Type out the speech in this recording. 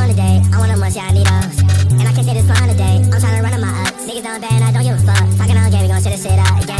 on a date. I want a munch, yeah, I need those. And I can't say this line today. I'm tryna run on my ups. Niggas don't bad, I don't give a fuck. Talking on game, we gon' shit this shit up. Yeah.